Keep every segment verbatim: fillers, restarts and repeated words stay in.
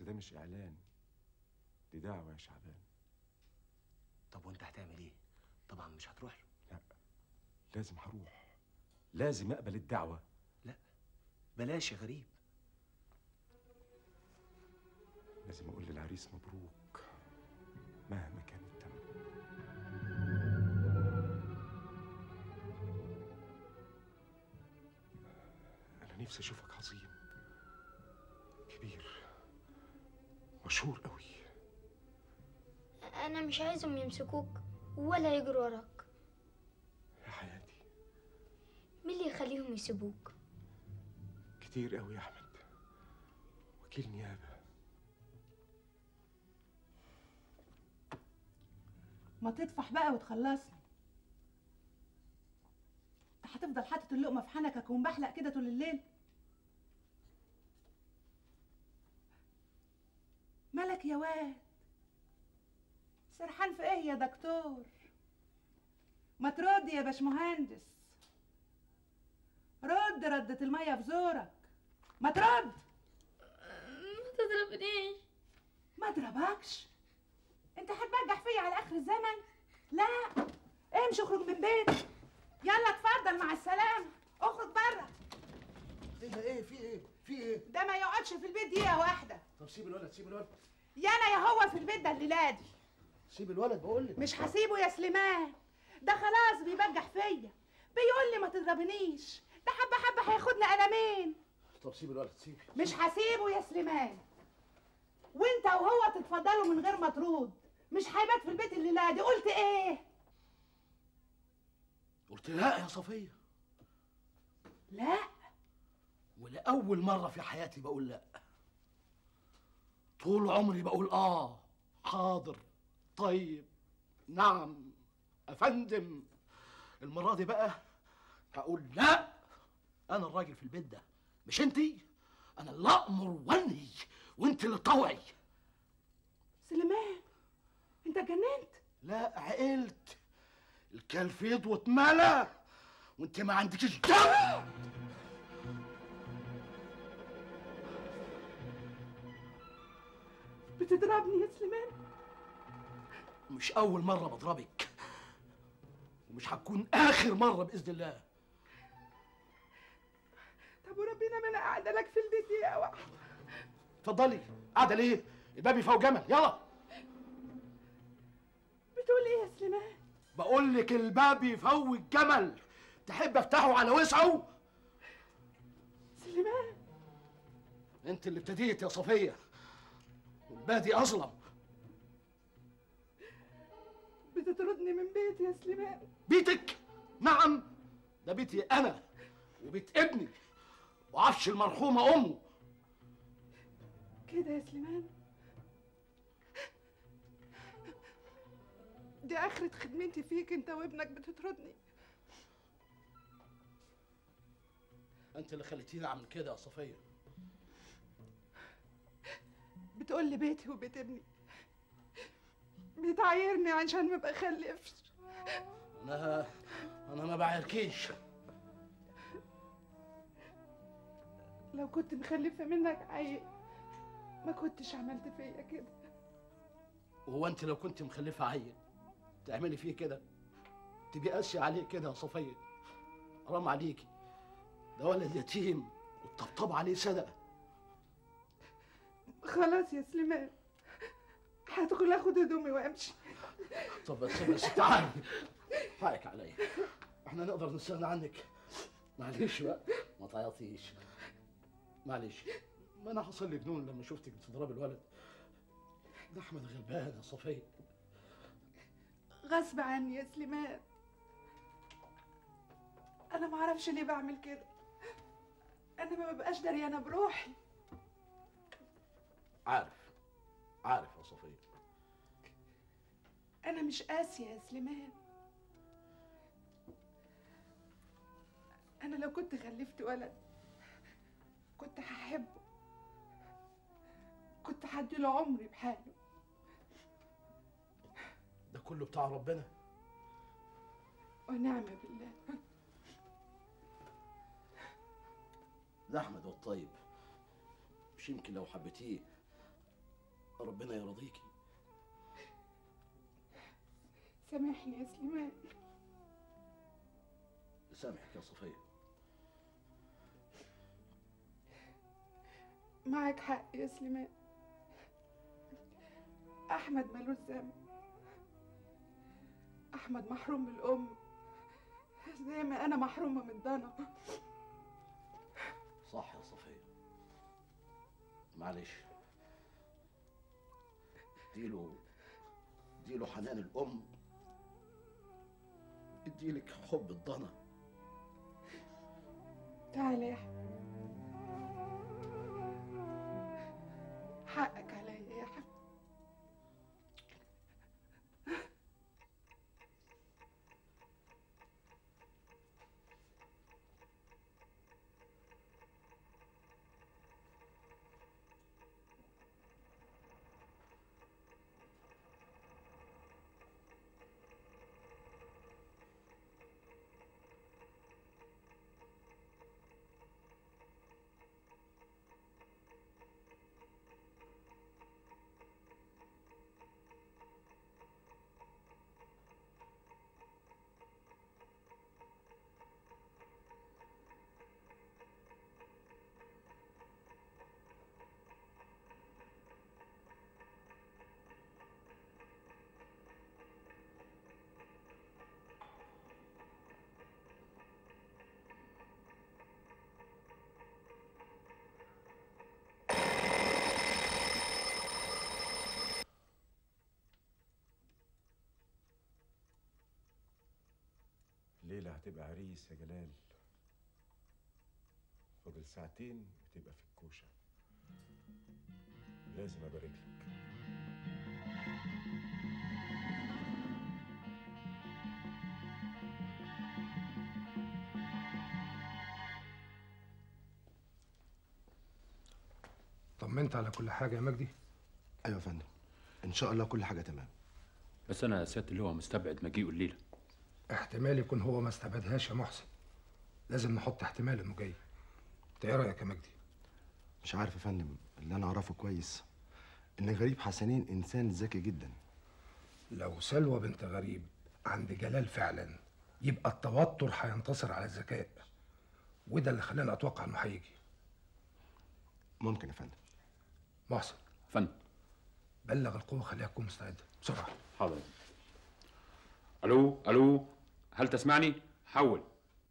ده مش اعلان، دي دعوه يا شعبان. طب وانت هتعمل ايه؟ طبعا مش هتروح له. لا، لازم هروح، لازم اقبل الدعوه. لا بلاش يا غريب. لازم اقول للعريس مبروك مهما كان الثمن. انا نفسي اشوفك عظيم كبير مشهور قوي. انا مش عايزهم يمسكوك ولا يجروا وراك. يا حياتي، مين اللي يخليهم يسيبوك؟ كتير قوي يا احمد، وكيل نيابه. ما تطفح بقى وتخلصني. انت هتفضل حاطط اللقمه في حنكك ومبحلق كده طول الليل؟ مالك يا واد؟ سرحان في ايه يا دكتور؟ ما ترد يا باشمهندس، رد ردة الميه في زورك، ما ترد. ما تضربنيش. ما اضربكش؟ انت هتبجح فيا على اخر الزمن؟ لا، امشي اخرج من بيتي. يلا اتفضل مع السلامه، اخرج بره. ايه ايه في ايه في ايه؟ ده ما يقعدش في البيت دقيقه واحده. طب سيب الولد، سيب الولد. يا انا يا هو في البيت ده الليله دي. سيب الولد بقول لك. مش هسيبه يا سليمان، ده خلاص بيبجح فيا، بيقول لي ما تضربنيش، ده حبه حبه هياخدنا قلمين. طب سيب الولد، سيب. مش هسيبه يا سليمان، وانت وهو تتفضلوا من غير ما ترد. مش هيبات في البيت الليله دي. قلت ايه؟ قلت لا يا صفيه. لا، ولاول مره في حياتي بقول لا. طول عمري بقول اه، حاضر، طيب، نعم، افندم. المره دي بقى هقول لا. انا الراجل في البيت ده، مش انتي. انا اللي امر وانهي وانت اللي تطوعي. سليمان انت اتجننت؟ لا، عقلت. الكلفيض واتملى وانت ما عندكش دم. بتضربني يا سليمان؟ مش اول مره بضربك، ومش هتكون اخر مره باذن الله. طب وربنا ما انا قاعده لك في البيت دقيقه واحده. اتفضلي. قاعده ليه؟ الباب فوق جمل. يلا. بتقول ايه يا سليمان؟ بقول لك الباب يفوق الجمل. تحب افتحه على وسعه؟ سليمان انت اللي ابتديت يا صفيه، والبادي اظلم. بتطردني من بيتي يا سليمان. بيتك؟ نعم، ده بيتي انا وبيت ابني وعفش المرحومه امه. كده يا سليمان؟ دي اخرة خدمتي فيك انت وابنك بتطردني. انت اللي خليتيني اعمل كده يا صفيه. بتقول لي بيتي وبيت ابني، بتعايرني عشان ما بخلفش. انا انا ما بعيركيش. لو كنت مخلفه منك عيل ما كنتش عملت فيا كده. وهو انت لو كنت مخلفه عيل تعملي فيه كده؟ تبقي قاسيه عليه كده يا صفيه؟ حرام عليكي، ده ولد يتيم والطبطب عليه صدقه. خلاص يا سليمان، هدخل اخد هدومي وامشي. طب بس بس تعالي، حقك عليا، احنا نقدر نستغنى عنك. معلش بقى، ما تعيطيش، معلش. ما انا حصل لي جنون لما شفتك بتضربي الولد ده. احمد غلبان يا صفيه. غصب عني يا سليمان، انا ما اعرفش ليه بعمل كده. انا ما ببقاش دريانه بروحي. عارف عارف يا صفيه. انا مش قاسيه يا سليمان. انا لو كنت خلفت ولد كنت هحبه، كنت هديله عمري بحاله. ده كله بتاع ربنا. ونعم بالله. ده احمد والطيب، مش يمكن لو حبيتيه ربنا يرضيكي. سامحني يا سليمان. سامحك يا صفية. معك حق يا سليمان، أحمد ملوش ذنب. أحمد محروم من الأم زي ما أنا محرومة من ضنا. صح يا صفية، معلش. اديله اديله حنان الأم، اديلك حب الضنا. تعالى يا أحمد، حقك عليا يا أحمد. الليلة هتبقى عريس يا جلال. فاضل ساعتين وتبقى في الكوشة. لازم أبارك لك. طمنت على كل حاجة يا مجدي؟ ايوه يا فندم، ان شاء الله كل حاجه تمام. بس انا سيادة اللواء مستبعد مجيئه الليله. احتمال يكون هو ما استبعدهاش يا محسن. لازم نحط احتمال انه جاي. انت ايه رايك يا مجدي؟ مش عارف يا فندم، اللي انا اعرفه كويس ان غريب حسنين انسان ذكي جدا. لو سلوى بنت غريب عند جلال فعلا يبقى التوتر هينتصر على الذكاء، وده اللي خلاني اتوقع انه هيجي. ممكن يا فندم. محسن فندم. بلغ القوه خليها تكون مستعده بسرعه. حاضر. الو الو، هل تسمعني؟ حول.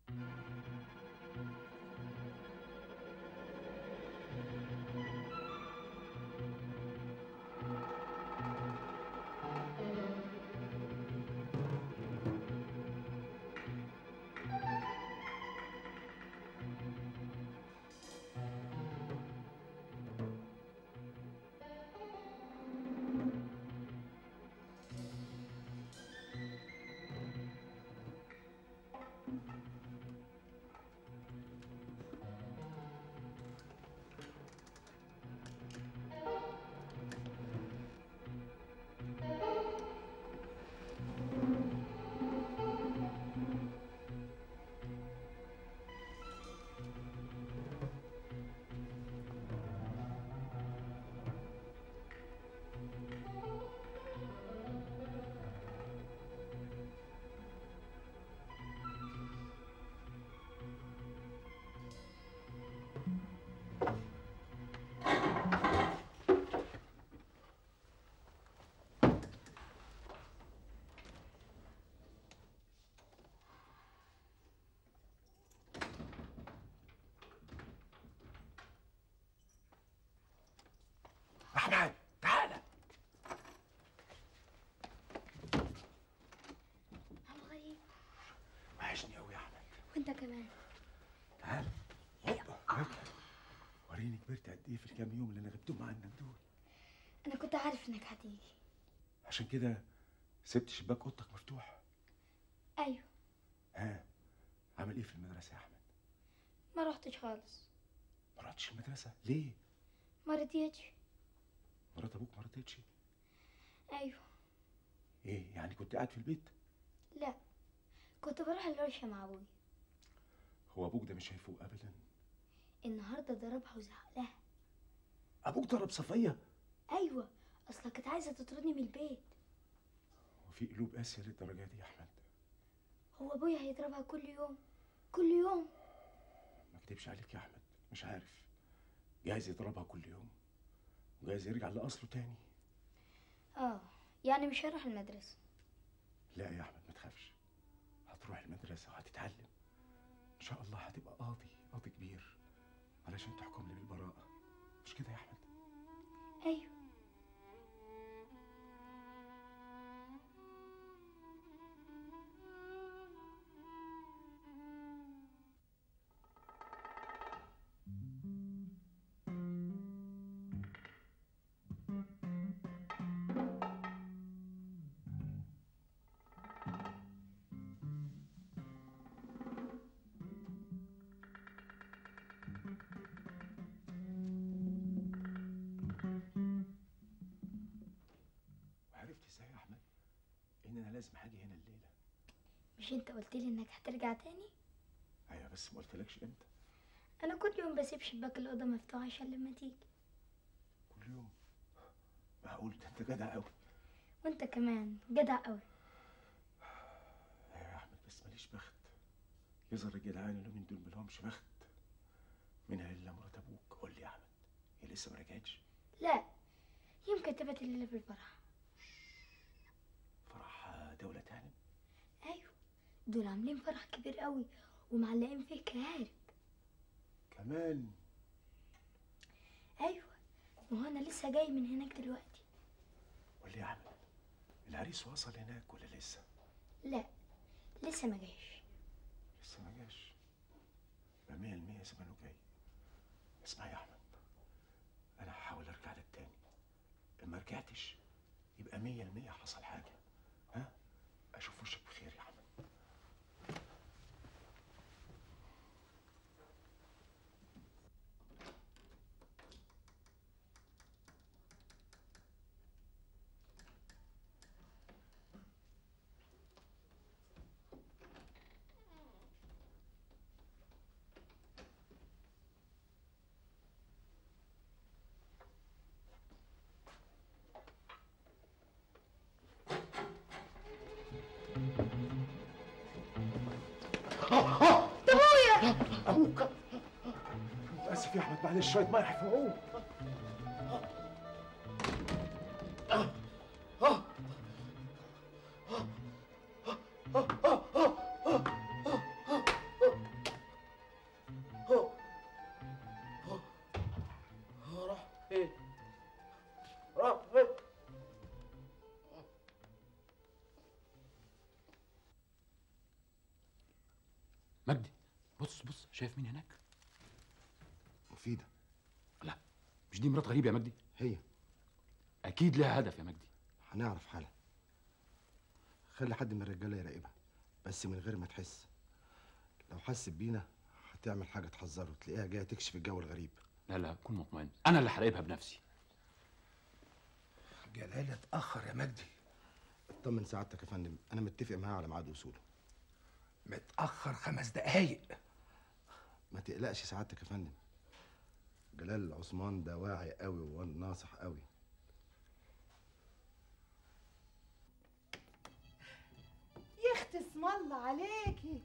أحمد تعالى. عم غريب. وحشني أوي يا أحمد. وانت كمان. تعال. هوبا. وريني كبرت قد إيه في الكام يوم اللي أنا غبتهم عنك دول. انا كنت عارف انك هتيجي. عشان كده سبت شباك أوضتك مفتوح. ايوه. ها عامل إيه في المدرسة يا أحمد؟ ما رحتش خالص. ما رحتش المدرسة ليه؟ ما رضيتش. مرات أبوك ما رضيتش؟ ايوه. إيه يعني كنت قاعد في البيت؟ لا، كنت بروح الورشة مع ابوي. هو أبوك ده مش هيفوق أبدا. النهارده ضربها وزعق لها. أبوك ضرب صفية؟ ايوه، اصلا كانت عايزه تطردني من البيت. وفي قلوب قاسيه للدرجه دي يا احمد؟ هو ابويا هيضربها كل يوم كل يوم؟ ما اكدبش عليك يا احمد، مش عارف، جايز يضربها كل يوم وجايز يرجع لاصله تاني. اه يعني مش هروح المدرسه؟ لا يا احمد ما تخافش، هتروح المدرسه وهتتعلم ان شاء الله، هتبقى قاضي قاضي كبير علشان تحكم لي بالبراءه، مش كده يا احمد؟ ايوه. وعرفت ازاي يا احمد ان انا لازم هاجي هنا الليله؟ مش انت قلت لي انك هترجع تاني؟ ايوه بس ما قلتلكش امتى. انا كل يوم بسيب شباك الاوضه مفتوح عشان لما تيجي. كل يوم؟ معقول؟ ده انت جدع قوي. وانت كمان جدع قوي. ايوه يا احمد بس ماليش بخت، يظهر الجدعان اليومين دول ملهمش بخت، منها الا مرات ابوك. قول لي يا احمد، هي لسه ما رجعتش؟ لا، يمكن تبات الليله في الفرح. فرح دولة هانم؟ ايوه، دول عاملين فرح كبير قوي ومعلقين فيه كهارب. كمان؟ ايوه، ما هو انا لسه جاي من هناك دلوقتي. قول لي يا احمد، العريس وصل هناك ولا لسه؟ لا لسه ما جاش. لسه ما جاش؟ يبقى مية المية زمانه جاي. اسمع يا احمد، انا هحاول ارجع لك تاني، إن ما رجعتش يبقى مية المية حصل حاجة. ها؟ اشوف وشك بخير يا احمد. ابوك. متاسف يا احمد، معلش شويه ميه هيفوقوه. راح فين؟ راح فين؟ مجدي بص بص، شايف مين هناك؟ مفيدة. لا مش دي مرات غريب يا مجدي؟ هي. اكيد لها هدف يا مجدي. هنعرف حالها. خلي حد من الرجاله يراقبها بس من غير ما تحس. لو حست بينا هتعمل حاجه تحذره، تلاقيها جايه تكشف الجو الغريب. لا لا كن مطمئن، انا اللي هراقبها بنفسي. جلال اتأخر يا مجدي. اطمن سعادتك يا فندم، انا متفق معاه على ميعاد وصوله. متأخر خمس دقايق. ما تقلقش سعادتك يا فندم، جلال عثمان ده واعي قوي وناصح قوي. يا اختي اسم الله عليكي.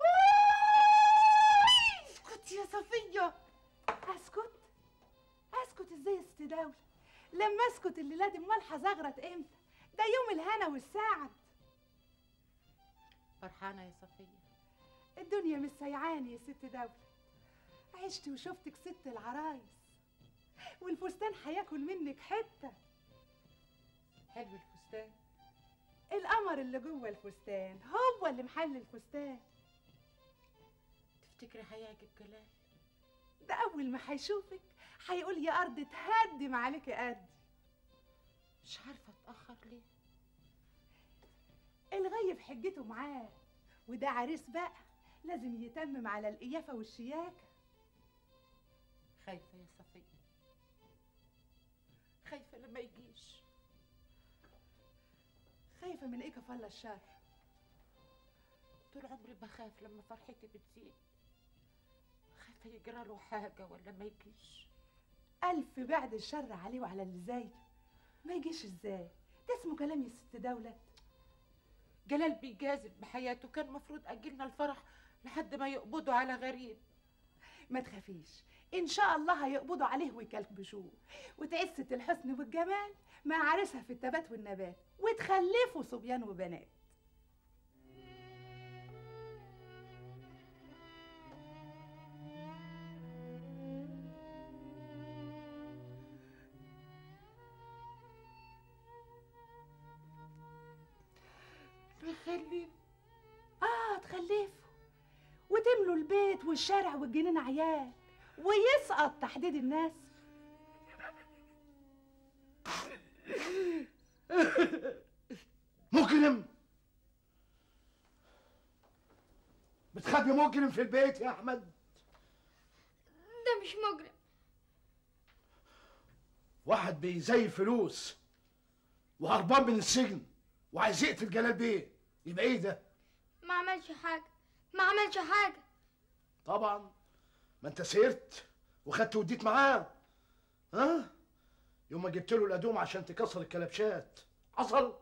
اسكت يا صفية. اسكت اسكت ازاي يا ست دولة؟ لما اسكت الليلة دي امال هزغرط امتى؟ ده يوم الهنا والسعد. فرحانة يا صفية؟ الدنيا مش سيعاني يا ست دولة. عشت وشفتك ست العرايس، والفستان هياكل منك حتة. حلو الفستان، القمر اللي جوه الفستان هو اللي محل الفستان. تفتكري هيعجب جلال؟ ده أول ما هيشوفك هيقول يا أرض تهدم عليكي قدي. مش عارفة أتأخر ليه؟ الغيب حجته معاه، وده عريس بقى لازم يتمم على القيافة والشياكة. خايفة يا صفية، خايفة لما يجيش. خايفة من ايه كفالة الشر؟ طول عمري بخاف لما فرحتي بتزيد، خايفة يجرى له حاجة ولا ما يجيش. ألف بعد الشر عليه وعلى اللي زيه، ما يجيش ازاي؟ ده اسمه كلام يا ست دولت. جلال بيجازف بحياته، كان مفروض أجلنا الفرح لحد ما يقبضوا على غريب. ما تخافيش، ان شاء الله هيقبضوا عليه ويكلبشوه، وتعسة الحسن والجمال مع عريسها في التبات والنبات، وتخلفوا صبيان وبنات. بخلف. اه تخلفوا وتملوا البيت والشارع والجنينة عيال، ويسقط تحديد الناس. مجرم، بتخبي مجرم في البيت يا احمد. ده مش مجرم. واحد بيزيف فلوس وهربان من السجن وعايز يقتل جلال بيه، يبقى ايه ده؟ ما عملش حاجة، ما عملش حاجة. طبعا، ما انت سيرت وخدت وديت معاه. ها؟ يوم ما جبت له الادوم عشان تكسر الكلبشات حصل؟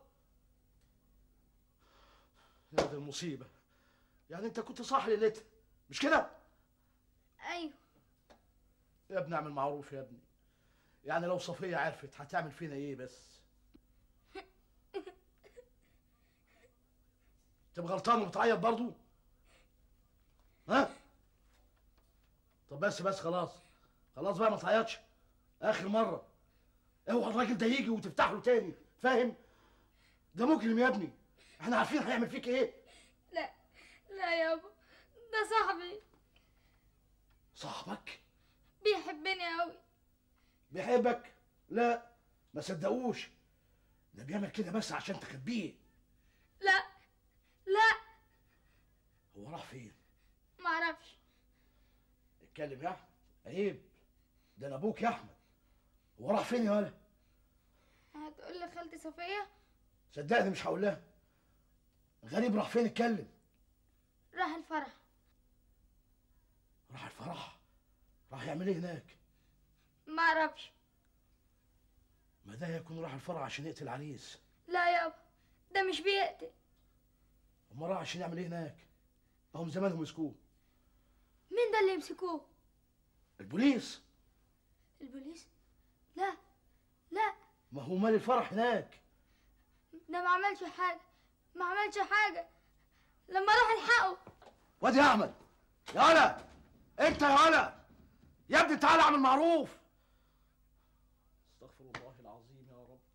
يا دي المصيبه. يعني انت كنت صاحي ليلتها مش كده؟ ايوه يا ابني اعمل معروف يا ابني. يعني لو صفيه عرفت هتعمل فينا ايه بس؟ تبقى غلطان وبتعيط برضو؟ ها؟ طب بس بس خلاص خلاص بقى ما تعيطش، اخر مره. اوعى الراجل ده يجي وتفتح له تاني، فاهم؟ ده مجرم يا ابني، احنا عارفين هيعمل فيك ايه. لا لا يابا، ده صاحبي. صاحبك؟ بيحبني قوي. بيحبك؟ لا ما صدقوش، ده بيعمل كده بس عشان تخبيه. لا لا. هو راح فين؟ معرفش. اتكلم يا احمد، عيب، ده انا ابوك يا احمد. هو راح فين يا ولد؟ هتقول لخالتي صفية؟ صدقني مش هقول لها. غريب راح فين؟ اتكلم. راح الفرح. راح الفرح؟ راح يعمل ايه هناك؟ معرفش. ما ده يكون راح الفرح عشان يقتل عريس. لا يابا، ده مش بيقتل. امال راح عشان يعمل ايه هناك؟ هم زمانهم مسكوه. مين ده اللي يمسكوه؟ البوليس. البوليس؟ لا لا. ما هو مال الفرح هناك. ده ما عملش حاجة، ما عملش حاجة. لما راح الحقه. وادي يا احمد، يا ولا انت يا ولا، يا ابني تعالى اعمل معروف. استغفر الله العظيم يا رب.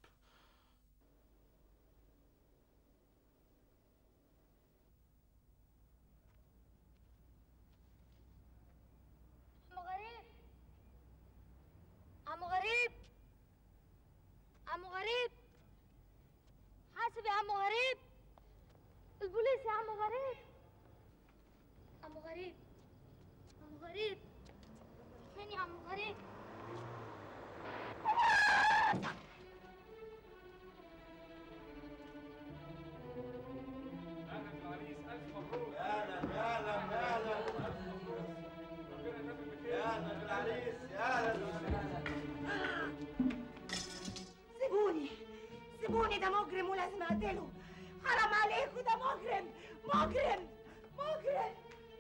عم غريب، عم غريب، عم غريب، حاسب يا عم غريب. البوليس يا عم غريب. عم غريب، عم غريب، فين يا عم غريب؟ سيبوني سيبوني، ده مجرم ولازم اقتله. حرام عليكم، ده مجرم مجرم مجرم.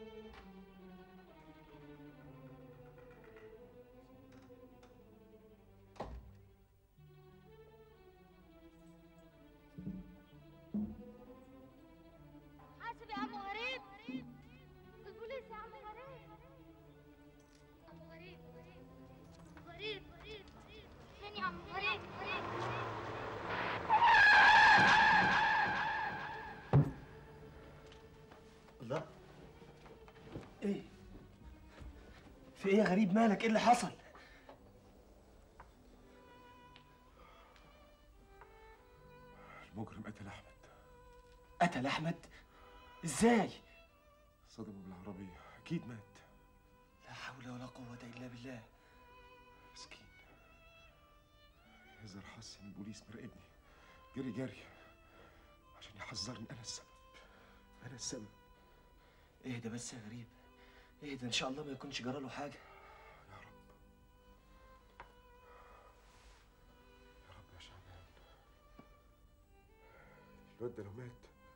حاسب يا عم غريب. البوليس يا عم غريب. عم غريب، غريب غريب غريب، فين يا عم غريب؟ غريب الله، ايه في ايه يا غريب؟ مالك؟ ايه اللي حصل؟ المجرم قتل احمد. قتل احمد؟ ازاي؟ صدمه بالعربيه، اكيد مات. لا حول ولا قوة الا بالله. مسكين، يظهر حس ان البوليس مراقبني، جري جري عشان يحذرني. انا السبب، انا السبب. اهدى بس يا غريب، اهدى، ان شاء الله ما يكونش جراله حاجة. يا رب، يا رب يا شعبان. الواد ده لو مات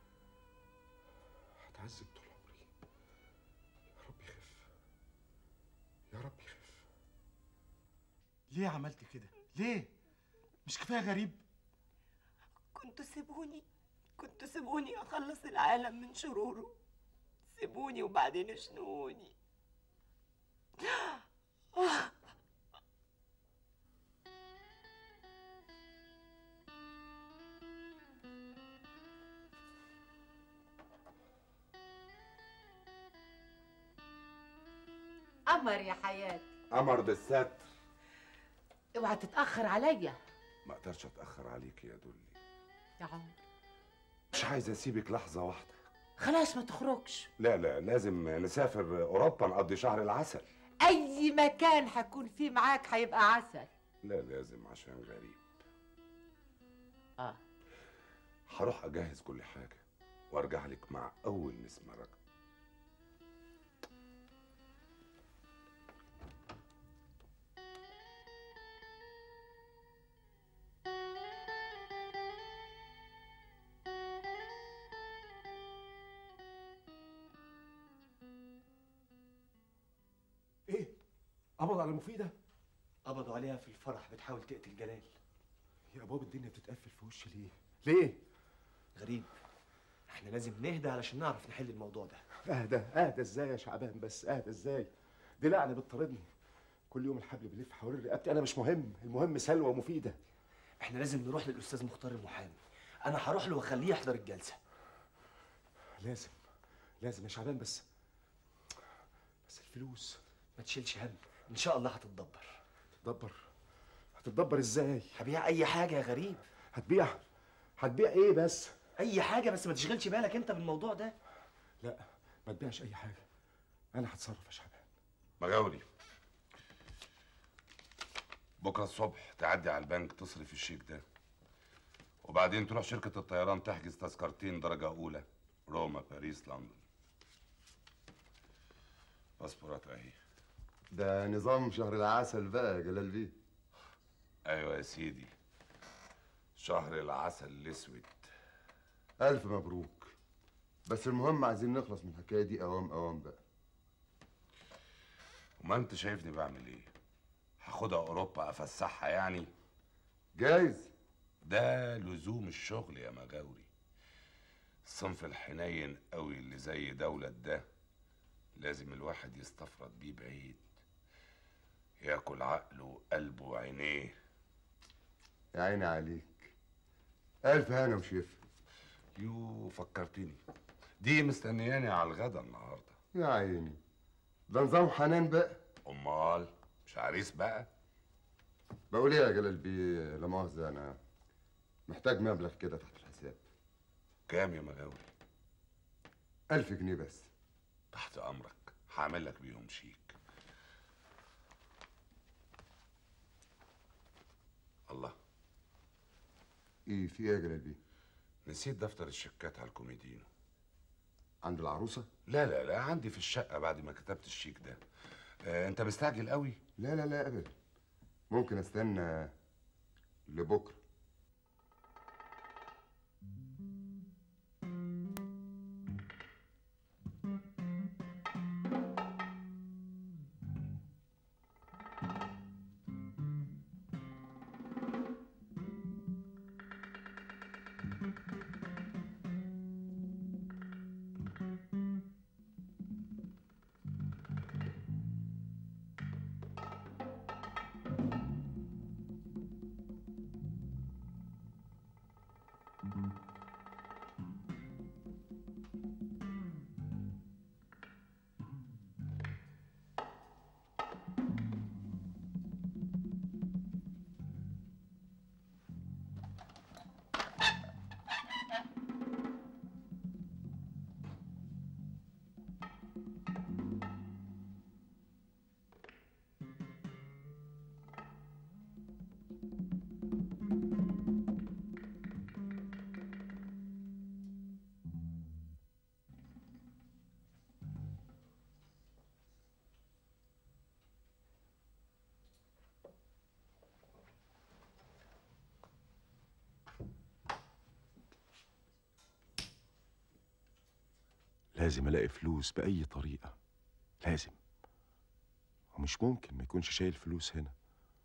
هتعذب طول عمري. يا رب يخف، يا رب يخف. ليه عملت كده؟ ليه؟ مش كفايه غريب؟ كنتوا سيبوني كنتوا سيبوني اخلص العالم من شروره. سيبوني وبعدين اشنقوني. قمر يا حياتي. قمر بالستر. اوعى تتأخر عليا. ما اقدرش اتاخر عليك يا دولي. يا عمر مش عايز اسيبك لحظه واحده. خلاص ما تخرجش. لا لا، لازم نسافر اوروبا نقضي شهر العسل. اي مكان هكون فيه معاك هيبقى عسل. لا لازم عشان غريب. اه هروح اجهز كل حاجه وارجع لك مع اول نسمه رجل. ايه؟ قبض على مفيده؟ قبضوا عليها في الفرح بتحاول تقتل جلال. يا بابا الدنيا بتتقفل في وشي ليه؟ ليه؟ غريب، احنا لازم نهدى علشان نعرف نحل الموضوع ده. اهدى اهدى ازاي يا شعبان؟ بس اهدى ازاي؟ دي لعنه بتطاردني كل يوم، الحبل بيلف حوالين رقبتي. انا مش مهم، المهم سلوى ومفيده. احنا لازم نروح للاستاذ مختار المحامي. انا هروح له واخليه يحضر الجلسه. لازم لازم يا شعبان، بس بس الفلوس. ما تشيلش هم، ان شاء الله هتتدبر. هتتدبر؟ هتتدبر ازاي؟ هبيع اي حاجه يا غريب. هتبيع؟ هتبيع ايه بس؟ اي حاجه، بس ما تشغلش بالك انت بالموضوع ده. لا ما تبيعش اي حاجه، انا هتصرف يا شعبان. مجاوري، بكره الصبح تعدي على البنك تصرف الشيك ده، وبعدين تروح شركه الطيران تحجز تذكرتين درجه اولى روما باريس لندن. باسبورات اهي. ده نظام شهر العسل بقى يا جلال بيه. ايوه يا سيدي، شهر العسل الاسود. الف مبروك، بس المهم عايزين نخلص من الحكايه دي اوام اوام بقى. وما انت شايفني بعمل ايه؟ هاخدها اوروبا افسحها يعني؟ جايز. ده لزوم الشغل يا مجاوري. الصنف الحنين قوي اللي زي دولة ده لازم الواحد يستفرد بيه بعيد، ياكل عقله وقلبه وعينيه. يا عيني عليك، الف هنا وشفا. يو فكرتني، دي مستنياني على الغدا النهارده. يا عيني، ده نظام حنان بقى. امال مش عريس بقى؟ بقول ايه يا جلال بيه، لا مؤاخذه انا محتاج مبلغ كده تحت الحساب. كام يا مغاوري؟ ألف جنيه بس. تحت امرك، هعمل لك بيهم شيك. الله، ايه في ايه يا جلال بيه؟ نسيت دفتر الشيكات على الكوميدينو. عند العروسه؟ لا لا لا، عندي في الشقه بعد ما كتبت الشيك ده. آه، انت مستعجل قوي؟ لا لا لا ابدا، ممكن استنى لبكره. لازم الاقي فلوس باي طريقه، لازم. ومش ممكن ما يكونش شايل فلوس هنا.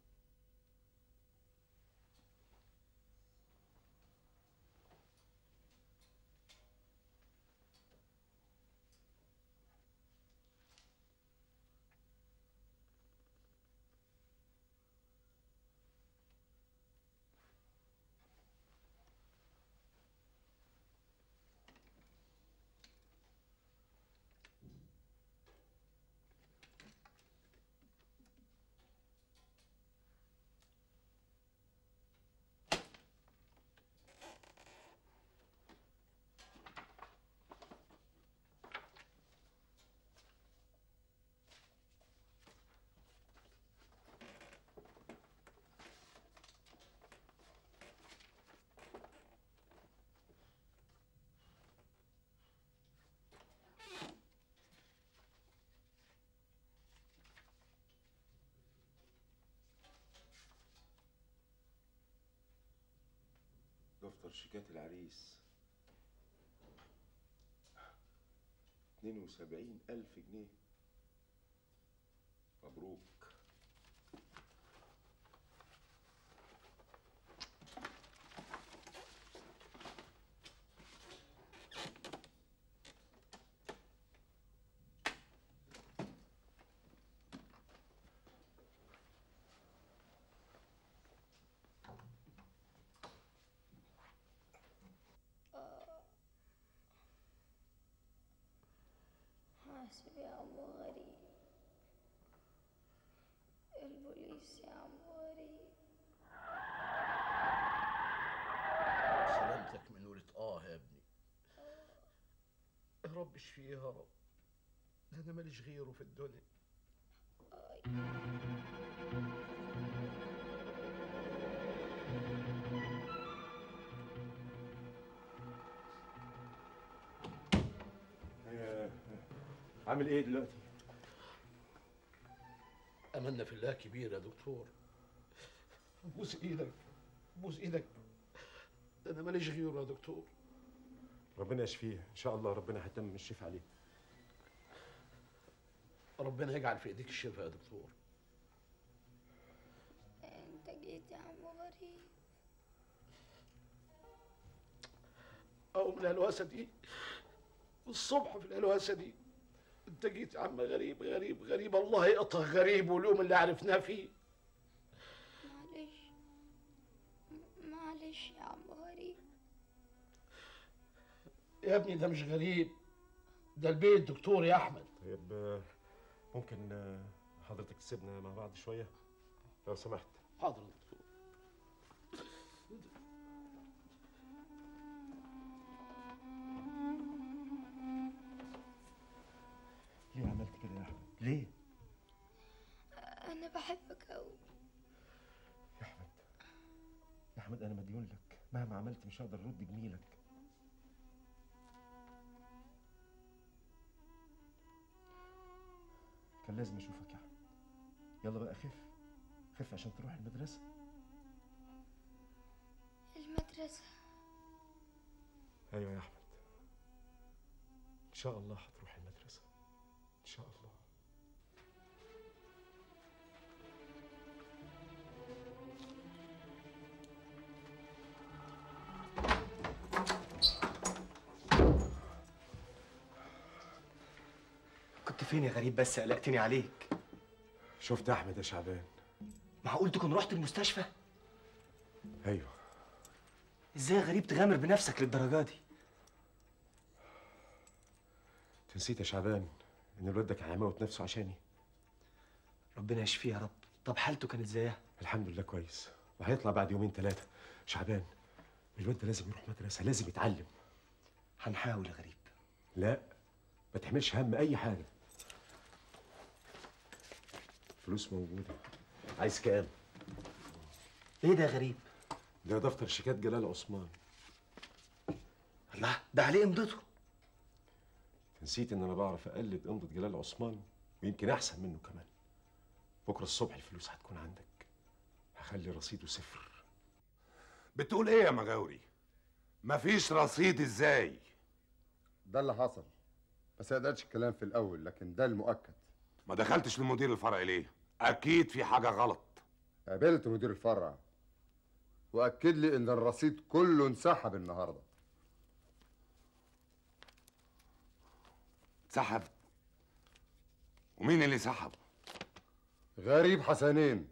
دفتر شيكات العريس اتنين وسبعين ألف جنيه. مبروك. حاسب يا عمو غريب، البوليس يا عمو غريب. سلامتك من ولد اه يا ابني. يا رب اشفيه يا رب، ده انا ماليش غيره في الدنيا. عامل ايه دلوقتي؟ املنا في الله كبير يا دكتور. بوس ايدك بوس ايدك، ده انا ماليش غيره يا دكتور. ربنا يشفيه ان شاء الله، ربنا هيتم الشفاء عليه. ربنا يجعل في ايديك الشفاء يا دكتور. انت جيت يا عمو غريب. اقوم الهلوسه دي الصبح في الهلوسه دي. انت جيت يا عم غريب غريب غريب، الله يقطع غريب واليوم اللي عرفناه فيه. معلش معلش يا عم غريب. يا ابني ده مش غريب، ده البيت دكتور يا احمد. طيب ممكن حضرتك تسيبنا مع بعض شويه لو سمحت؟ حاضر يا دكتور. ليه عملت كده يا احمد؟ ليه؟ انا بحبك قوي يا احمد. يا احمد انا مديون لك، مهما عملت مش هقدر ارد جميلك. كان لازم اشوفك يا احمد. يلا بقى خف خف عشان تروح المدرسه. المدرسه؟ ايوه يا احمد، ان شاء الله هتروح المدرسه ان شاء الله. كنت فين يا غريب؟ بس قلقتني عليك. شفت احمد يا شعبان؟ معقول تكون رحت المستشفى؟ ايوه. ازاي يا غريب تغامر بنفسك للدرجه دي؟ نسيت يا شعبان ان الواد ده كان هيموت نفسه عشاني. ربنا يشفيه يا رب. طب حالته كانت ازاي؟ الحمد لله كويس، وهيطلع بعد يومين ثلاثه. شعبان الواد ده لازم يروح مدرسه، لازم يتعلم. هنحاول يا غريب. لا ما تحملش هم اي حاجه. فلوس موجوده. عايز كام؟ ايه ده يا غريب؟ ده دفتر شيكات جلال عثمان. الله، ده عليه امضته. نسيت ان انا بعرف اقلد امضة جلال عثمان، ويمكن احسن منه كمان. بكره الصبح الفلوس هتكون عندك، هخلي رصيده صفر. بتقول ايه يا مغاوري؟ مفيش رصيد ازاي؟ ده اللي حصل. ما صدقتش الكلام في الاول، لكن ده المؤكد. ما دخلتش للمدير الفرعي ليه؟ اكيد في حاجه غلط. قابلت مدير الفرع واكد لي ان الرصيد كله انسحب النهارده. سحب؟ ومين اللي سحب؟ غريب حسنين.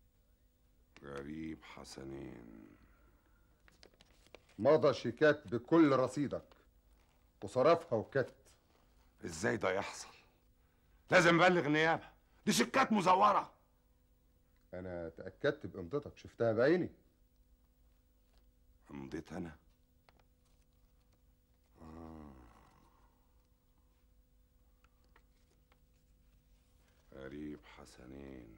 غريب حسنين مضى شيكات بكل رصيدك وصرفها وكت. ازاي ده يحصل؟ لازم ابلغ النيابه، دي شيكات مزوره. انا تاكدت بامضتك، شفتها بعيني. امضيت انا؟ آه. غريب حسنين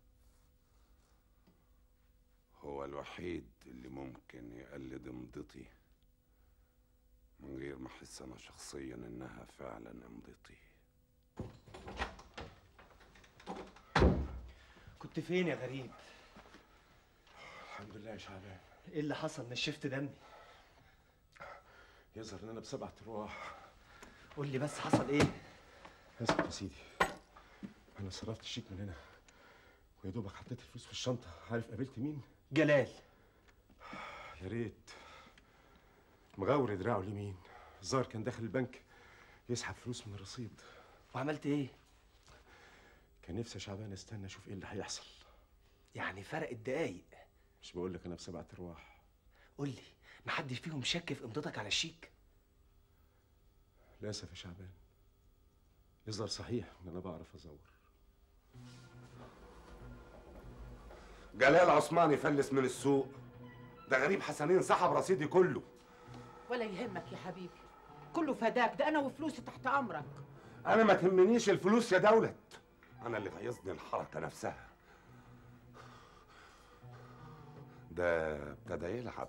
هو الوحيد اللي ممكن يقلد امضتي من غير ما احس انا شخصيا انها فعلا امضتي. كنت فين يا غريب؟ الحمد لله يا شعبان. ايه اللي حصل؟ نشفت دمي. يظهر ان انا بسبع ارواح. قول لي بس حصل ايه؟ اسف يا سيدي، انا صرفت الشيك من هنا ويا دوبك حطيت الفلوس في الشنطه. عارف قابلت مين؟ جلال. يا ريت. مغور دراعه اليمين، الظاهر كان داخل البنك يسحب فلوس من الرصيد. وعملت ايه؟ كان نفسي يا شعبان استنى اشوف ايه اللي هيحصل. يعني فرقت دقايق. مش بقول لك انا بسبعة ارواح. قول لي، محدش فيهم شك في امضتك على الشيك؟ للاسف يا شعبان، يظهر صحيح ان انا بعرف ازور. جلال عثماني فلس من السوق، ده غريب حسنين سحب رصيدي كله. ولا يهمك يا حبيبي، كله فداك، ده انا وفلوسي تحت امرك. انا ما تهمنيش الفلوس يا دولت، انا اللي غيظني الحركه نفسها. ده ابتدى يلعب.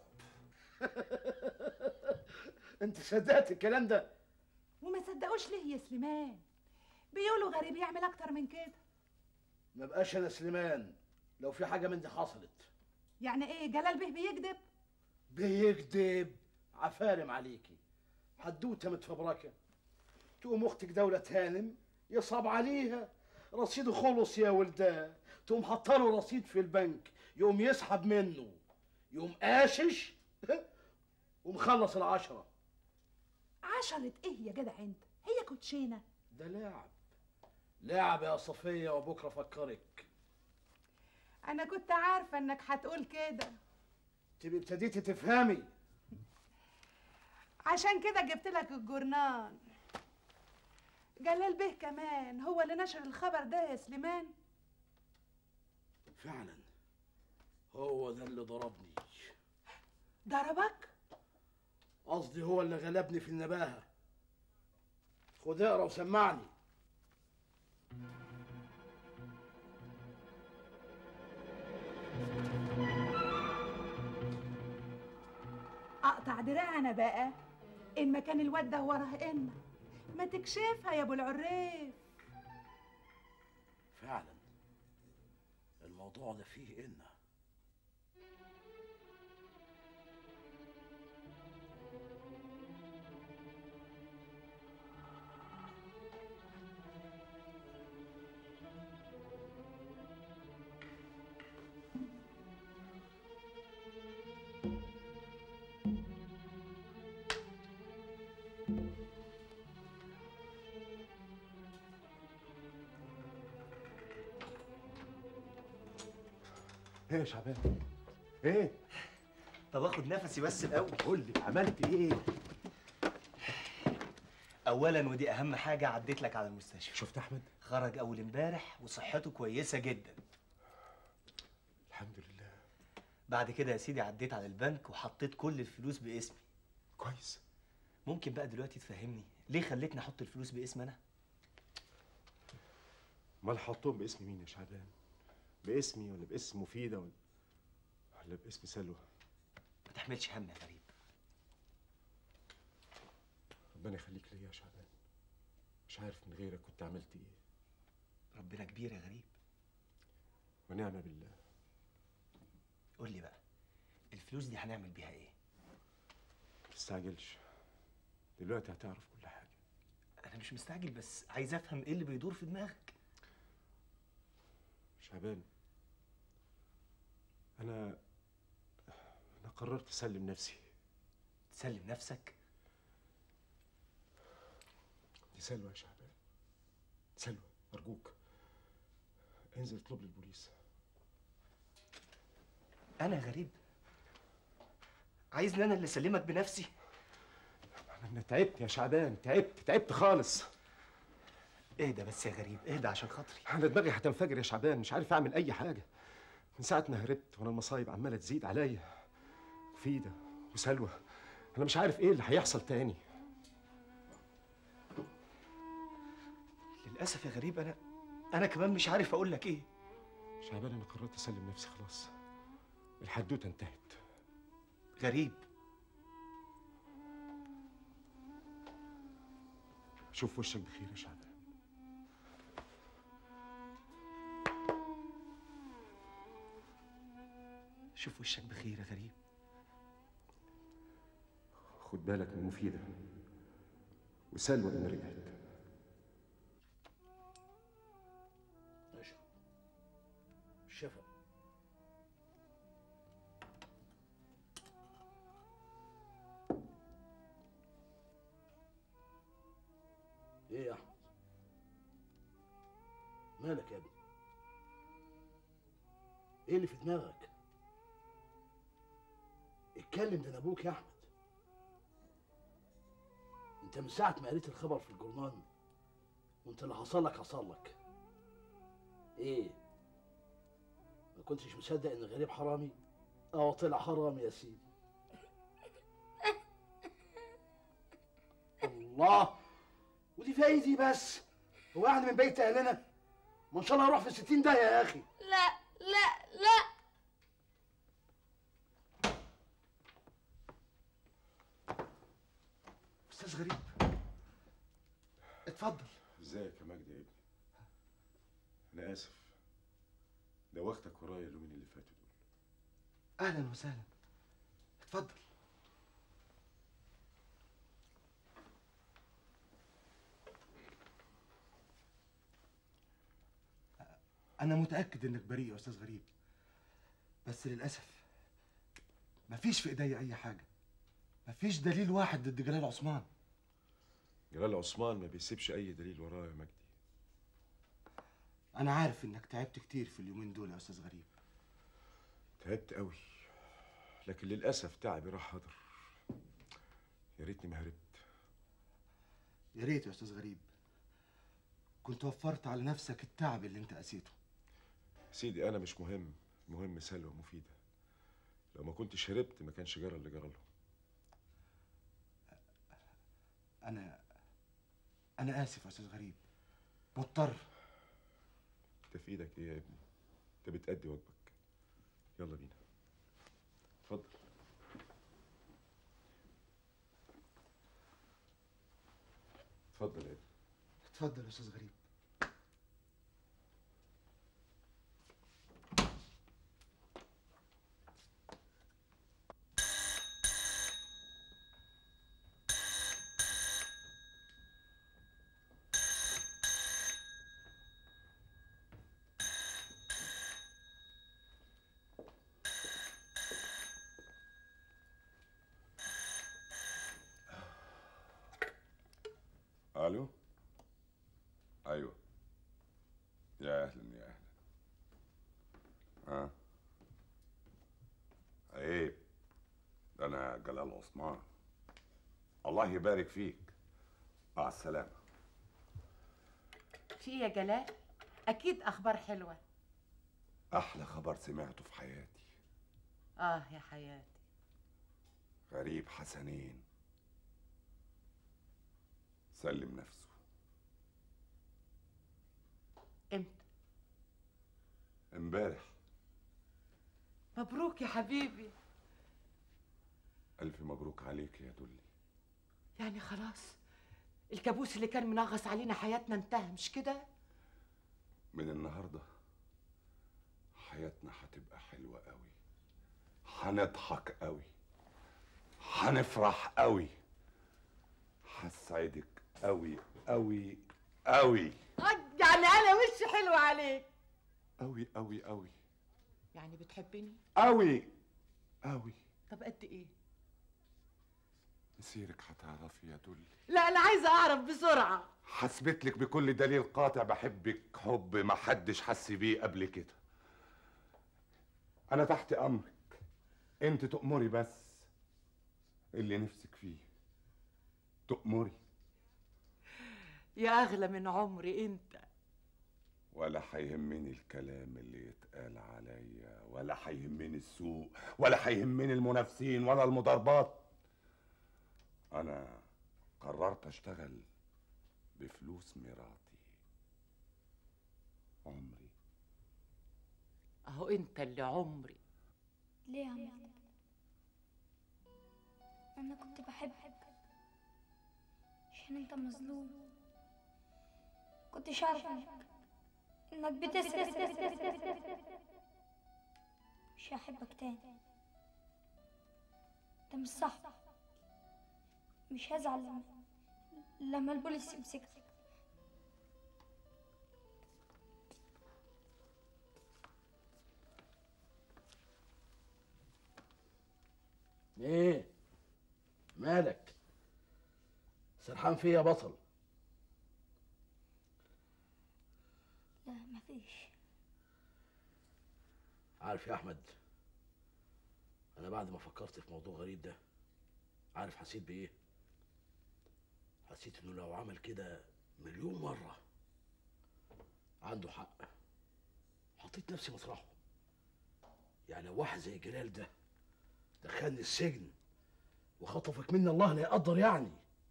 انت صدقت الكلام ده؟ وما صدقوش ليه يا سليمان؟ بيقولوا غريب يعمل اكتر من كده. ما بقاش انا سليمان لو في حاجه من دي حصلت. يعني ايه جلال بيه بيكذب؟ بيكذب؟ عفارم عليكي، حدوته متفبركه. تقوم اختك دولة هانم يصعب عليها رصيده خلص يا ولداه، تقوم حاطه رصيد في البنك، يقوم يسحب منه، يقوم قاشش ومخلص العشرة. عشرة ايه يا جدع انت؟ هي كوتشينه؟ ده لعب لعب يا صفية، وبكره فكرك. انا كنت عارفه انك هتقول كده. تبقي ابتديتي تفهمي. عشان كده جبت لك الجورنان. جلال بيه كمان هو اللي نشر الخبر ده يا سليمان. فعلا هو ده اللي ضربني. ضربك؟ قصدي هو اللي غلبني في النباهة. خد اقرا وسمعني. اقطع دراعنا بقى ان ما كان الواد ده وراه إن ما تكشفها يا ابو العريف. فعلا الموضوع ده فيه إن. ايه يا شعبان؟ ايه؟ طب اخد نفسي بس الاول. قول لي عملت ايه؟ اولا ودي اهم حاجه، عديت لك على المستشفى. شفت احمد؟ خرج اول امبارح وصحته كويسه جدا الحمد لله. بعد كده يا سيدي عديت على البنك وحطيت كل الفلوس باسمي. كويس. ممكن بقى دلوقتي تفهمني ليه خليتني احط الفلوس باسم انا؟ امال حطهم باسم مين يا شعبان؟ باسمي ولا باسم مفيده ولا ولا باسم سلوى؟ ما تحملش هم يا غريب. ربنا يخليك ليا يا شعبان، مش عارف من غيرك كنت عملت ايه. ربنا كبير يا غريب. ونعم بالله. قول لي بقى، الفلوس دي هنعمل بيها ايه؟ ما تستعجلش، دلوقتي هتعرف كل حاجه. انا مش مستعجل، بس عايز افهم ايه اللي بيدور في دماغك. شعبان، انا انا قررت اسلم نفسي. تسلم نفسك؟ دي سلوى يا شعبان، سلوى ارجوك انزل اطلب لي البوليس. انا غريب؟ عايزني انا اللي اسلمك بنفسي؟ انا تعبت يا شعبان، تعبت تعبت خالص. اهدى بس يا غريب، اهدى عشان خاطري. انا دماغي هتنفجر يا شعبان، مش عارف اعمل اي حاجه من ساعه ما هربت، وانا المصايب عماله تزيد عليا. وفيدة وسلوى، انا مش عارف ايه اللي هيحصل تاني. للاسف يا غريب، انا انا كمان مش عارف اقول لك ايه. شعبان، انا قررت اسلم نفسي خلاص، الحدوته انتهت. غريب، شوف وشك بخير يا شعبان. شوف وشك بخير يا غريب. خد بالك من مفيدة وسلوى اللي رجعت. اشرب الشفا. ايه يا احمد؟ مالك يا ابني؟ ايه اللي في دماغك؟ اتكلم، ده انا ابوك يا احمد. انت من ساعه ما قريت الخبر في الجورنال وانت اللي حصل لك حصل لك. ايه، ما كنتش مصدق ان غريب حرامي؟ اه طلع حرامي يا سيدي. الله، ودي فيها ايه دي بس؟ هو يعني من بيت اهلنا؟ ما ان شاء الله اروح في ستين داهيه يا اخي. لا لا لا. استاذ غريب، اتفضل. ازيك يا مجدي يا ابني؟ انا اسف، دوختك ورايا اليومين اللي فاتوا دول. اهلا وسهلا، اتفضل. انا متاكد انك بريء يا استاذ غريب، بس للاسف مفيش في ايديا اي حاجه. مفيش دليل واحد ضد جلال عثمان. جلال عثمان ما بيسيبش اي دليل وراه يا مجدي. انا عارف انك تعبت كتير في اليومين دول يا استاذ غريب. تعبت قوي، لكن للاسف تعبي راح هدر. يا ريتني ما هربت. يا ريت يا استاذ غريب كنت وفرت على نفسك التعب اللي انت قسيته. سيدي انا مش مهم، مهم سلوى مفيدة. لو ما كنتش هربت ما كانش جرى اللي جرى لهم. انا انا اسف يا استاذ غريب، مضطر. انت في ايدك ايه يا ابني؟ انت بتأدي واجبك. يلا بينا، اتفضل. اتفضل يا ابني. اتفضل يا استاذ غريب. الو، ايوه، يا اهلا يا اهلا. ها، عيب، ده انا جلال عثمان. الله يبارك فيك. مع السلامه. في ايه يا جلال؟ اكيد اخبار حلوه. احلى خبر سمعته في حياتي. اه يا حياتي. غريب حسنين سلم نفسه. امتى؟ امبارح. مبروك يا حبيبي. الف مبروك عليك يا دلي. يعني خلاص الكابوس اللي كان منغص علينا حياتنا انتهى، مش كده؟ من النهارده حياتنا هتبقى حلوه قوي، هنضحك قوي، هنفرح قوي، هسعدك قوي قوي قوي يعني انا وشي حلو عليك. قوي قوي قوي يعني بتحبني؟ قوي قوي. طب قد ايه؟ مسيرك هتعرفي يا دولي. لا انا عايزه اعرف بسرعه. حسبت لك بكل دليل قاطع بحبك حب ما حدش حس بيه قبل كده. انا تحت امرك، انت تأمري بس اللي نفسك فيه تأمري. يا اغلى من عمري انت. ولا هيهمني الكلام اللي يتقال عليا، ولا هيهمني السوق، ولا هيهمني المنافسين ولا المضاربات. انا قررت اشتغل بفلوس ميراثي، عمري. اهو انت اللي عمري. ليه يا عمتك؟ انا كنت بحبك عشان انت مظلوم. كنتش اعرف انك انك بتسرق. مش هحبك تاني. ده مش صح. مش هزعل لما لما البوليس يمسكك. ايه مالك سرحان فيا يا بطل؟ لا مفيش. عارف يا احمد، انا بعد ما فكرت في موضوع غريب ده عارف حسيت بايه؟ حسيت انه لو عمل كده مليون مره عنده حق. حطيت نفسي مطرحه. يعني لو واحد زي جلال ده دخلني السجن وخطفك مني الله لا يقدر، يعني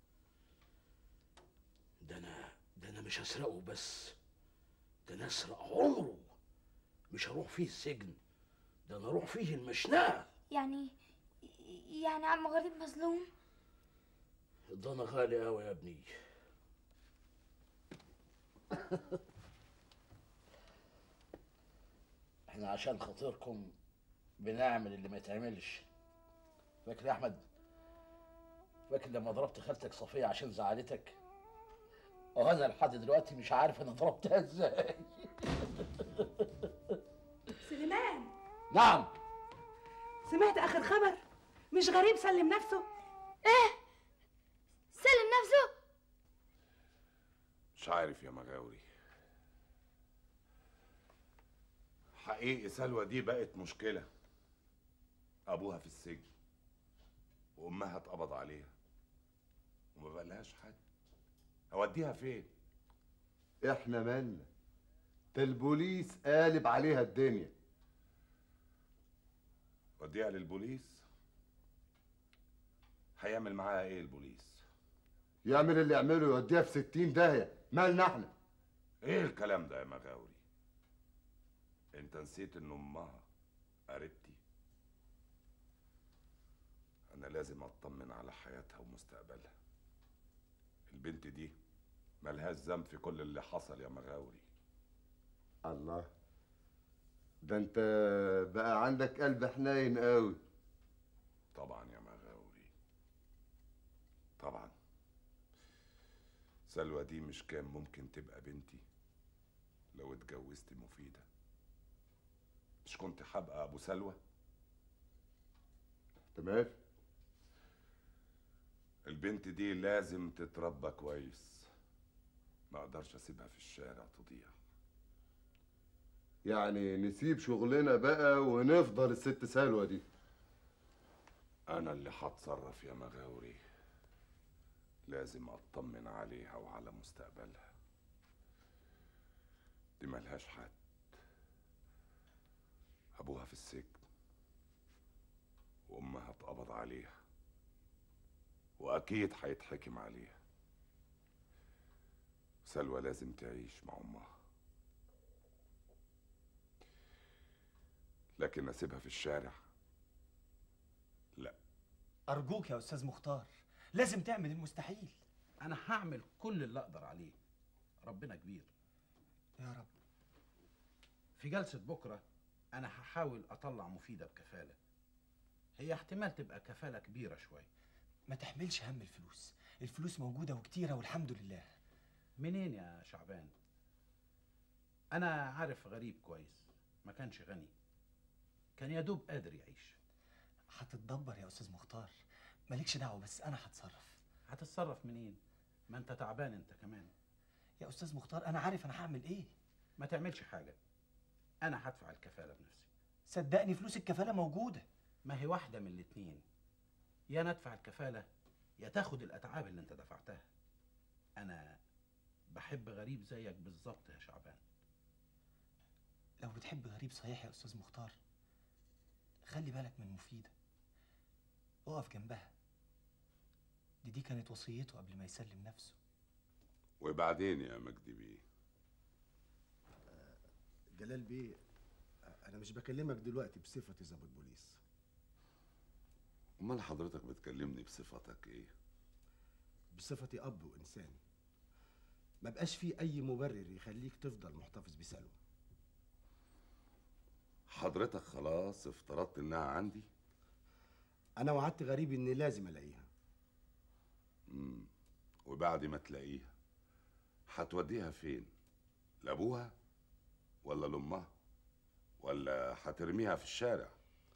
ده انا ده انا مش هسرقه بس، ده انا اسرق عمره. مش هروح فيه السجن، ده انا اروح فيه المشنقه. يعني يعني عم غريب مظلوم. ده انا غالي قوي يا ابني. احنا عشان خاطركم بنعمل اللي ما يتعملش. فاكر يا احمد؟ فاكر لما ضربت خالتك صفيه عشان زعلتك؟ اه انا لحد دلوقتي مش عارف انا ضربتها ازاي. سليمان، نعم. سمعت اخر خبر؟ مش غريب سلم نفسه؟ ايه؟ سلم نفسه؟ مش عارف يا مغاوري، حقيقي سلوى دي بقت مشكلة. أبوها في السجن وأمها اتقبض عليها وما بقالهاش حد. أوديها فين؟ احنا مالنا؟ ده البوليس قالب عليها الدنيا. أوديها للبوليس؟ هيعمل معاها إيه البوليس؟ يعمل اللي يعمله، يوديها في ستين داهية. مالنا احنا؟ إيه الكلام ده يا مغاوري؟ أنت نسيت إن أمها قريبتي؟ أنا لازم أطمن على حياتها ومستقبلها. البنت دي ملهاش ذنب في كل اللي حصل يا مغاوري. الله، ده انت بقى عندك قلب حنين قوي. طبعا يا مغاوري طبعا. سلوى دي مش كان ممكن تبقى بنتي لو اتجوزت مفيدة؟ مش كنت هبقى ابو سلوى؟ تمام. البنت دي لازم تتربى كويس، ما اقدرش اسيبها في الشارع تضيع. يعني نسيب شغلنا بقى ونفضل الست سلوى دي؟ انا اللي هتصرف يا مغاوري. لازم اطمن عليها وعلى مستقبلها. دي ملهاش حد، ابوها في السجن وامها اتقبض عليها واكيد هيتحكم عليها. سلوى لازم تعيش مع امها، لكن اسيبها في الشارع لا. ارجوك يا استاذ مختار، لازم تعمل المستحيل. انا هعمل كل اللي اقدر عليه، ربنا كبير. يا رب. في جلسة بكرة انا هحاول اطلع مفيدة بكفالة. هي احتمال تبقى كفالة كبيرة شوية، ما تحملش هم الفلوس، الفلوس موجودة وكتيرة والحمد لله. منين يا شعبان؟ انا عارف غريب كويس، ما كانش غني، كان يا دوب قادر يعيش. هتتدبر يا استاذ مختار، مالكش دعوة، بس انا هتصرف. هتتصرف منين؟ ما انت تعبان انت كمان. يا استاذ مختار انا عارف انا هعمل ايه. ما تعملش حاجة، انا هدفع الكفالة بنفسي. صدقني فلوس الكفالة موجودة. ما هي واحدة من الاتنين، يا ندفع الكفالة يا تاخد الأتعاب اللي انت دفعتها. أنا بحب غريب زيك بالظبط يا شعبان. لو بتحب غريب صحيح يا استاذ مختار، خلي بالك من مفيدة، اقف جنبها، دي دي كانت وصيته قبل ما يسلم نفسه. وبعدين يا مجدي بيه؟ جلال بيه، انا مش بكلمك دلوقتي بصفتي ضابط بوليس. امال حضرتك بتكلمني بصفتك ايه؟ بصفتي اب وانسان. ما بقاش فيه اي مبرر يخليك تفضل محتفظ بسلوى. حضرتك خلاص افترضت انها عندي؟ انا وعدت غريب اني لازم الاقيها. امم وبعد ما تلاقيها هتوديها فين؟ لابوها ولا لامها ولا هترميها في الشارع؟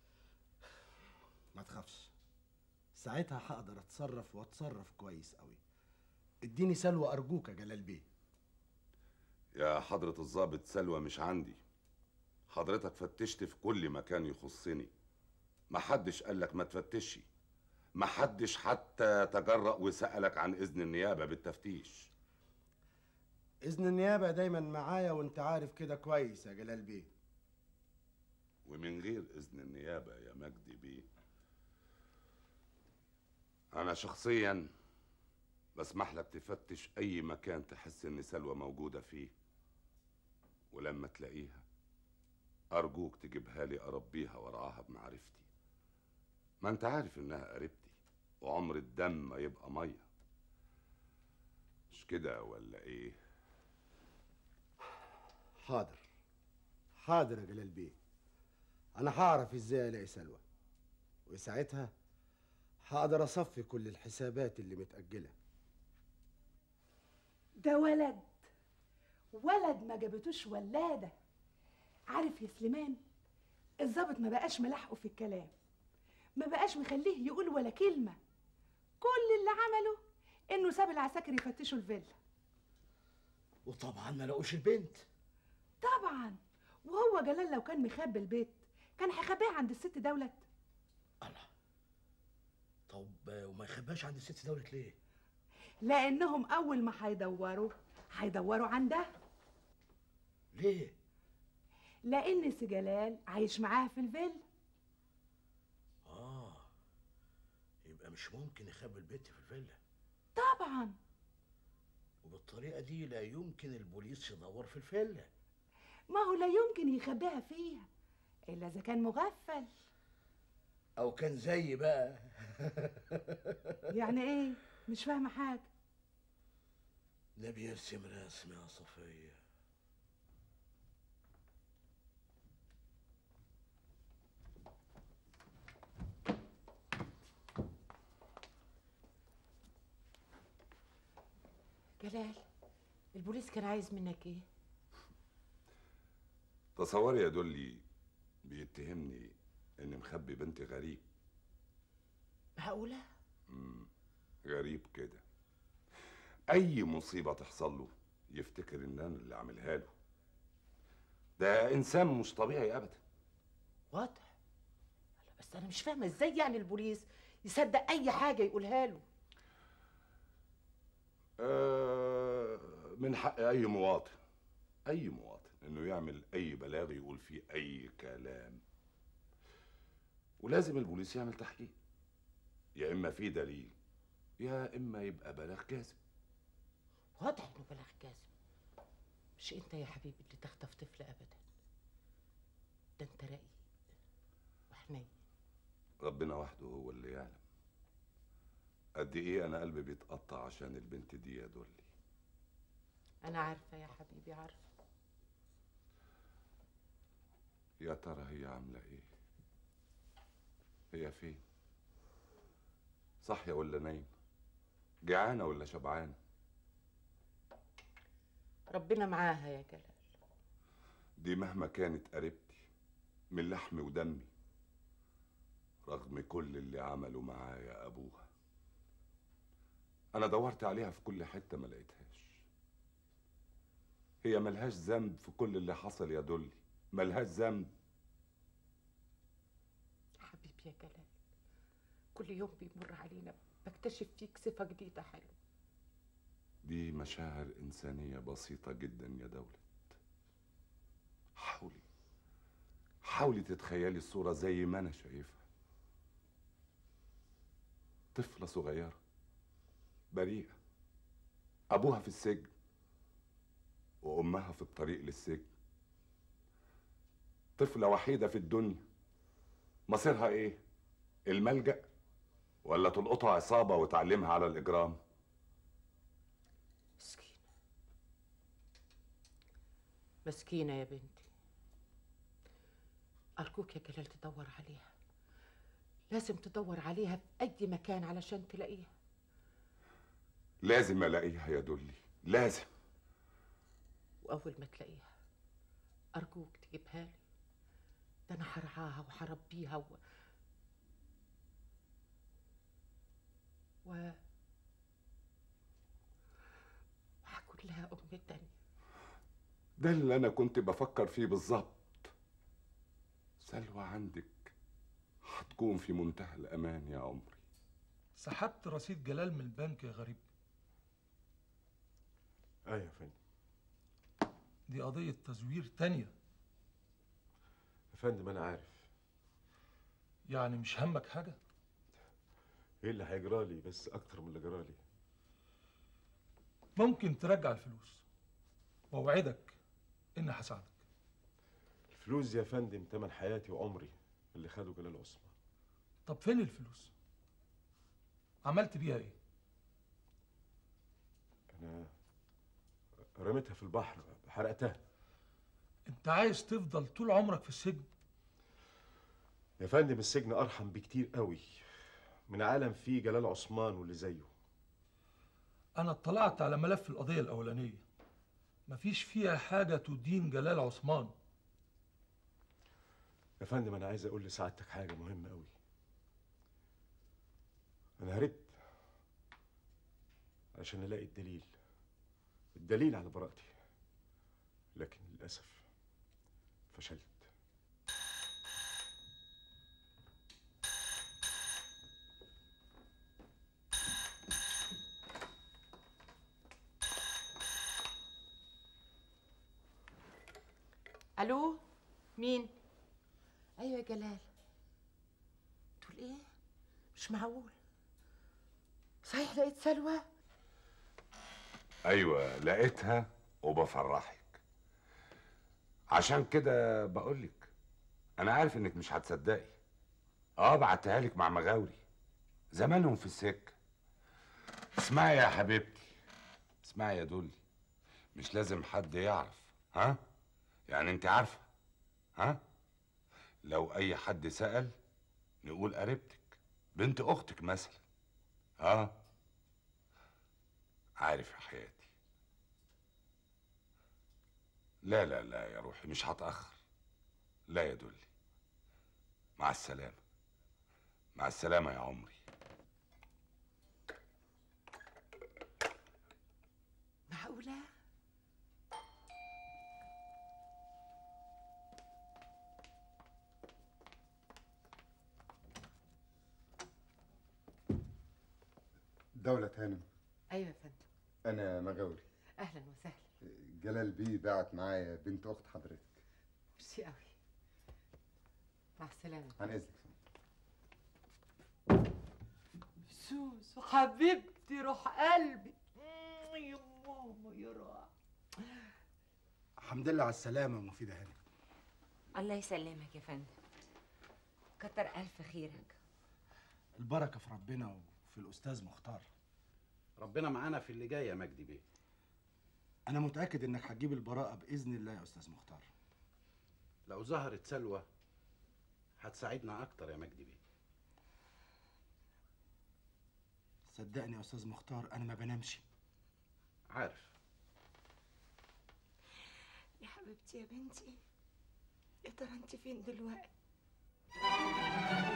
ما تخافش، ساعتها هقدر اتصرف واتصرف كويس قوي. اديني سلوى ارجوك يا جلال بيه. يا حضرة الضابط، سلوى مش عندي. حضرتك فتشت في كل مكان يخصني، محدش قالك ما تفتشي، محدش حتى تجرأ وسألك عن إذن النيابة بالتفتيش. إذن النيابة دايما معايا وانت عارف كده كويس يا جلال بيه. ومن غير إذن النيابة يا مجدي بيه، أنا شخصيا بسمح لك تفتش أي مكان تحس إن سلوى موجودة فيه، ولما تلاقيها أرجوك تجيبها لي أربيها وأرعاها بمعرفتي. ما أنت عارف إنها قريبتي وعمر الدم ما يبقى مية، مش كده ولا إيه؟ حاضر حاضر يا جلال بيه، أنا هعرف إزاي ألاقي سلوى، وساعتها هقدر أصفي كل الحسابات اللي متأجلة. ده ولد ولد ما جابتوش ولادة. عارف يا سليمان، الظابط ما بقاش ملاحقه في الكلام، ما بقاش مخليه يقول ولا كلمة. كل اللي عمله انه ساب العساكر يفتشوا الفيلا. وطبعا ما لقوش البنت. طبعا، وهو جلال لو كان مخبي البيت كان هيخبيها عند الست دولت. الله، طب وما يخباش عند الست دولت ليه؟ لانهم اول ما هيدوروا هيدوروا عندها. ليه؟ لان سي جلال عايش معاها في الفيلا. اه، يبقى مش ممكن يخبي البنت في الفيلا. طبعا، وبالطريقه دي لا يمكن البوليس يدور في الفيلا. ما هو لا يمكن يخبيها فيها الا اذا كان مغفل او كان زي بقى. يعني ايه؟ مش فاهمه حاجه. ده بيرسم رسم يا صفيه. جلال، البوليس كان عايز منك ايه؟ تصوري يا دولي بيتهمني اني مخبي بنت غريب. معقولة؟ امم غريب كده، اي مصيبة تحصل له يفتكر ان انا اللي عاملها له. ده انسان مش طبيعي ابدا. واضح. بس انا مش فاهمة ازاي يعني البوليس يصدق اي حاجة يقولها له. آه من حق اي مواطن اي مواطن انه يعمل اي بلاغ يقول فيه اي كلام، ولازم البوليس يعمل تحقيق، يا اما في دليل يا اما يبقى بلاغ كاذب. واضح انه بلاغ كاذب. مش انت يا حبيبي اللي تخطف طفل ابدا، ده انت رقيق وحنين. ربنا وحده هو اللي يعلم قد ايه انا قلبي بيتقطع عشان البنت دي يا دولي. انا عارفه يا حبيبي، عارفه. يا ترى هي عامله ايه؟ هي فين؟ صاحية ولا نايمة؟ جعانة ولا شبعانة؟ ربنا معاها يا جلال. دي مهما كانت قريبتي من لحمي ودمي، رغم كل اللي عملوا معايا أبوها. أنا دورت عليها في كل حتة ما لقيتهاش. هي ملهاش ذنب في كل اللي حصل يا دولي، ملهاش ذنب. حبيبي يا جلال، كل يوم بيمر علينا بكتشف فيك صفة جديدة حلوة. دي مشاعر إنسانية بسيطة جدا يا دولة. حاولي حاولي تتخيلي الصورة زي ما أنا شايفها. طفلة صغيرة بريئة، أبوها في السجن وأمها في الطريق للسجن. طفلة وحيدة في الدنيا، مصيرها إيه؟ الملجأ ولا تلقطها عصابة وتعلمها على الإجرام؟ مسكينة مسكينة يا بنتي. أرجوك يا جلال تدور عليها، لازم تدور عليها في أي مكان علشان تلاقيها. لازم ألاقيها يا دولي، لازم. وأول ما تلاقيها أرجوك تجيبها لي، ده أنا هرعاها وهربيها و... و... وهكون لها أم تانية. ده اللي أنا كنت بفكر فيه بالظبط. سلوى عندك هتكون في منتهى الأمان يا عمري. سحبت رصيد جلال من البنك يا غريب. ايوه يا فندم. دي قضية تزوير تانية. يا فندم انا عارف. يعني مش همك حاجة؟ ايه اللي هيجرالي بس اكتر من اللي جرالي؟ ممكن ترجع الفلوس واوعدك اني هساعدك. الفلوس يا فندم تمن حياتي وعمري اللي خده جلال عثمان. طب فين الفلوس؟ عملت بيها ايه؟ انا رميتها في البحر، حرقتها. انت عايز تفضل طول عمرك في السجن؟ يا فندم السجن ارحم بكتير قوي من عالم فيه جلال عثمان واللي زيه. انا اطلعت على ملف القضية الاولانية، مفيش فيها حاجة تدين جلال عثمان. يا فندم انا عايز اقول لسعادتك حاجة مهمة قوي. انا هربت عشان الاقي الدليل الدليل على براءتي، لكن للاسف فشلت. الو، مين؟ ايوه يا جلال. تقول ايه؟ مش معقول. صحيح لقيت سلوى؟ ايوه لقيتها وبفرحك. عشان كده بقولك انا عارف انك مش هتصدقي. اه بعتها لك مع مغاوري، زمانهم في السكه. اسمعي يا حبيبتي، اسمعي يا دولي، مش لازم حد يعرف. ها يعني انت عارفه. ها لو اي حد سأل نقول قريبتك، بنت اختك مثلا. اه عارف يا حياتي. لا لا لا يا روحي مش هتأخر. لا يا دولي، مع السلامة. مع السلامة يا عمري. معقولة؟ دولة هانم. ايوه يا فندم. أنا مغاوري. اهلا وسهلا. جلال بيه بعت معايا بنت أخت حضرتك. ميرسي قوي. مع السلامة. عن إذنك. سوسو حبيبتي روح قلبي. يا ماما يا روح. الحمد لله على السلامة مفيدة هانم. الله يسلمك يا فندم. كتر ألف خيرك. البركة في ربنا وفي الأستاذ مختار. ربنا معانا في اللي جاي يا مجدي بيه. أنا متأكد إنك هتجيب البراءة بإذن الله يا أستاذ مختار. لو ظهرت سلوى هتساعدنا أكتر يا مجدي بيه. صدقني يا استاذ مختار انا ما بنامش. عارف. يا حبيبتي يا بنتي، يا ترى انت فين دلوقتي؟